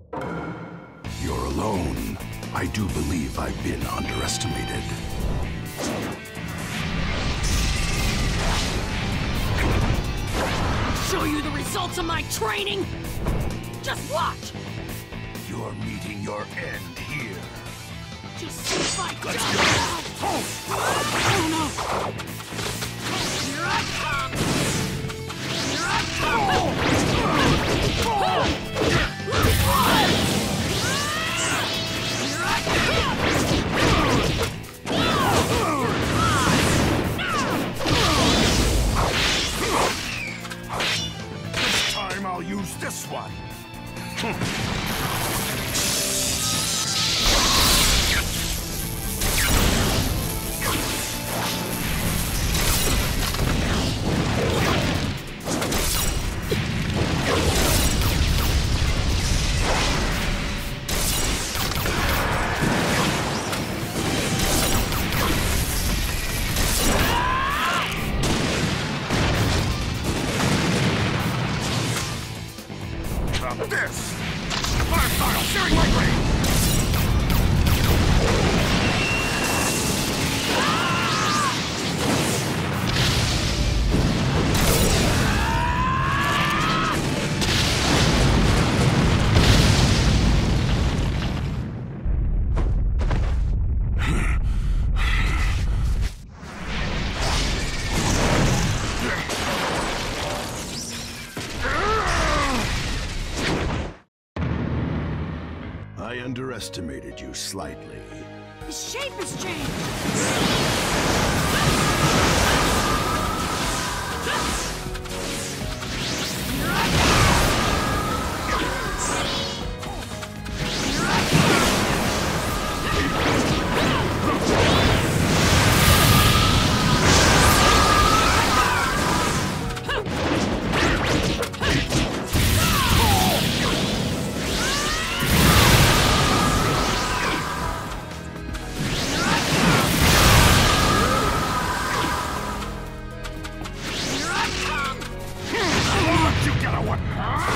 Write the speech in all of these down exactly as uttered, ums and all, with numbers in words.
You're alone. I do believe I've been underestimated. Show you the results of my training? Just watch! You're meeting your end here. Just see if I Let's jump go! out! Oh no! Here I come! Here I come! Here I come! This time I'll use this one. This! Fire style, searing light ray! I underestimated you slightly. His shape has changed! Here I come! Here I You get a what?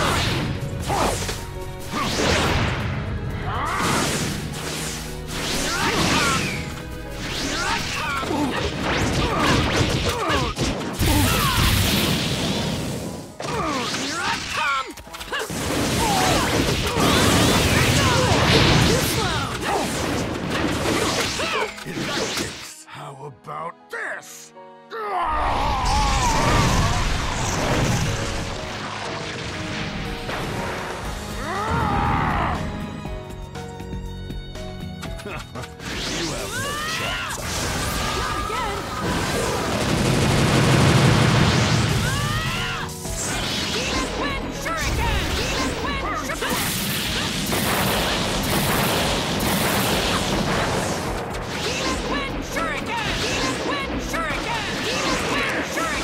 In that case, how about this? You have no chance. Not again! Demon Wind Shuriken! Demon Wind Shuriken! Demon Wind Shuriken! Demon Wind Shuriken! Demon Wind Shuriken!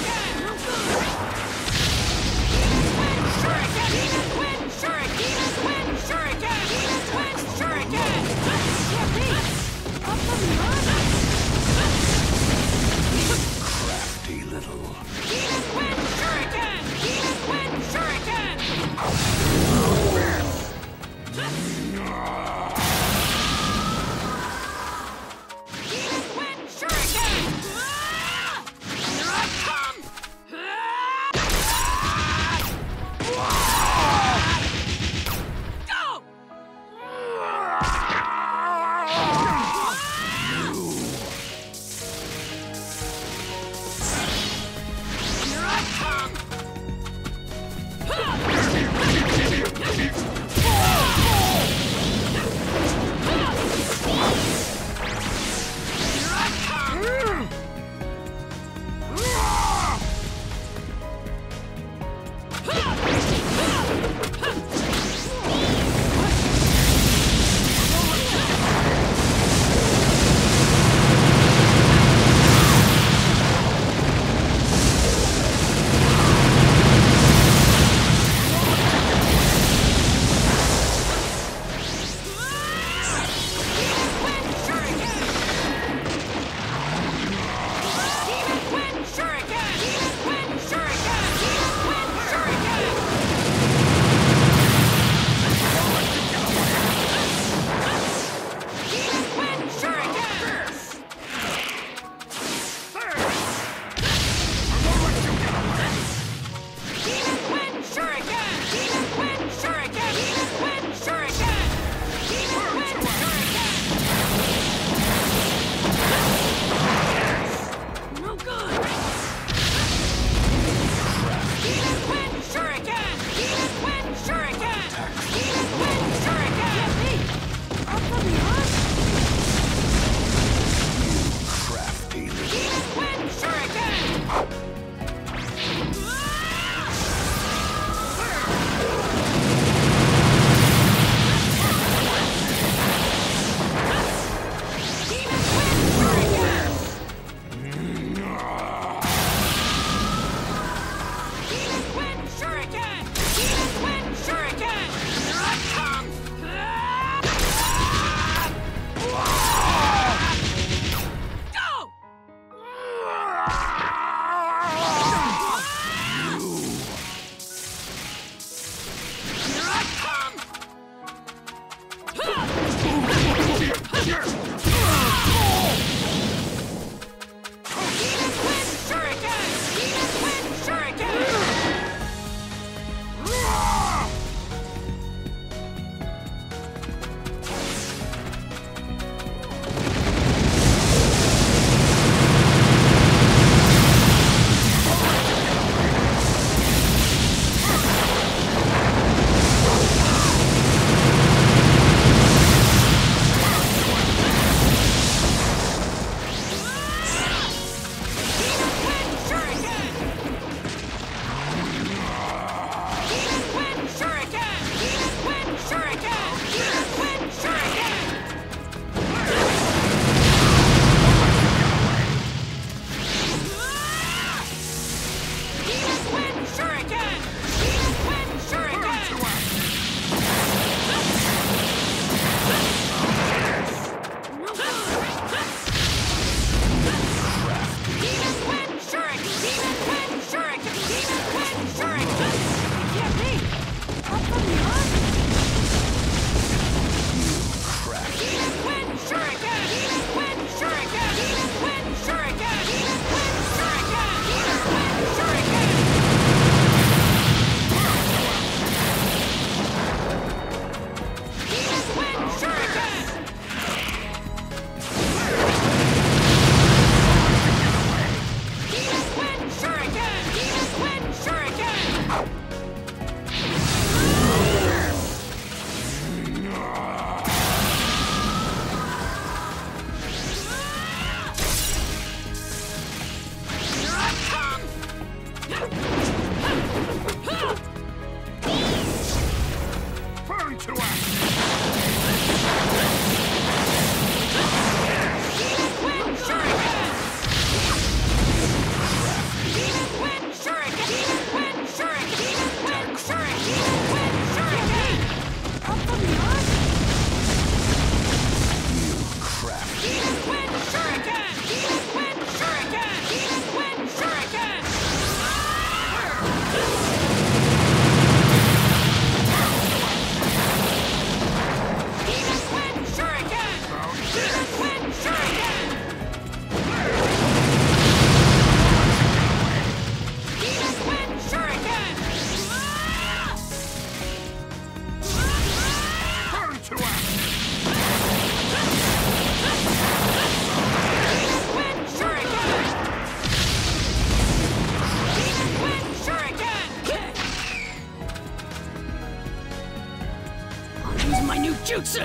Jutsu!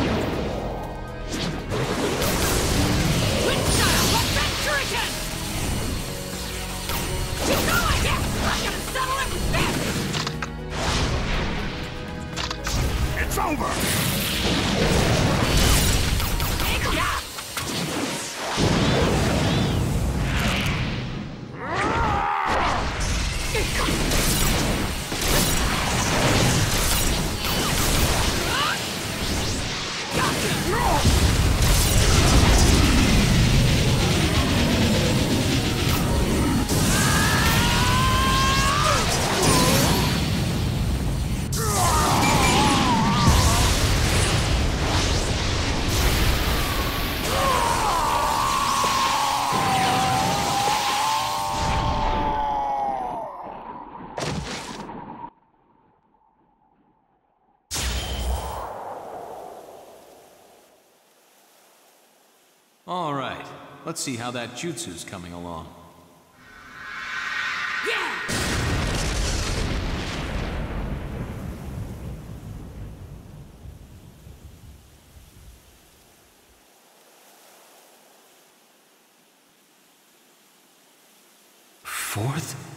Twin style, what's that shuriken? You know I guess I'm gonna settle it with this! It's over! Yeah. All right, let's see how that jutsu's coming along. Yeah! Fourth?